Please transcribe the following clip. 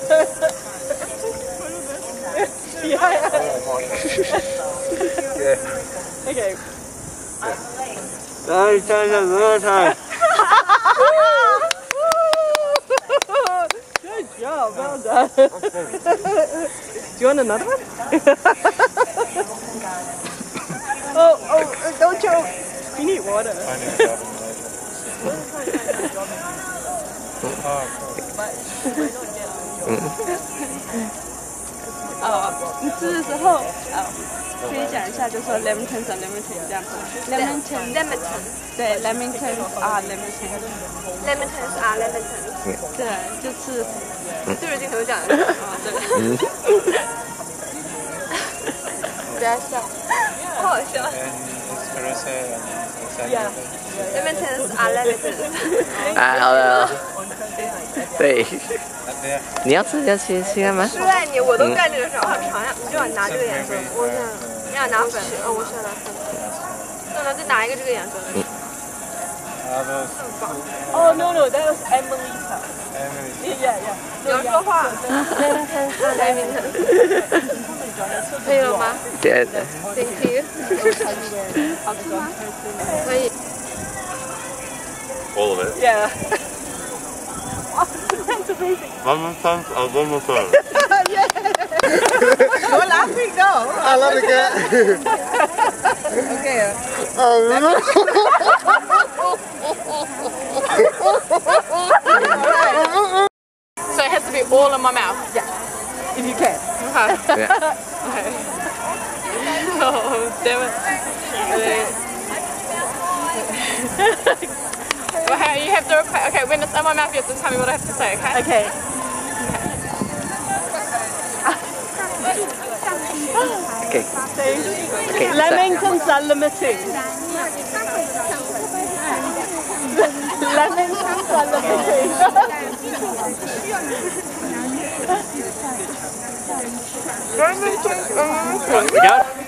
Yeah. Okay. Another time. Good job, well done. Do you want another one? oh, don't choke. You need water. I need water. 你吃的时候可以讲一下，就说 Lamington 和 Lamington 这样子。Lamington， 对 Lamington 啊 Lamington，Lamington 啊 Lamington， 对，就是对着镜头讲的。对。不要笑，好好笑。Lamington 啊 Lamington。 啊，好了。对。你要吃干嘛？ 是爱你，我都干这个事儿，我想尝一下。你就想拿这个颜色，我想，你想拿粉？我想拿粉。那再拿一个这个颜色的。 Oh no, that was Emilita. Yeah. 你要说话。Lamington， 可以了吗？ 对。 Thank you。好吃吗？可以。 All of it. Yeah. Lemon tongues or lemon tongues? Yeah. Go laughing, go. I love it, cat. Okay. So it has to be all in my mouth. Yeah. If you can. Okay. Yeah. Okay. Oh, damn it. Okay, you have to repeat. Okay, when it's in my mouth, you have to tell me what I have to say, okay? Okay. Okay. Okay. Lamingtons are limiting. Lamingtons are limiting. Right, we go.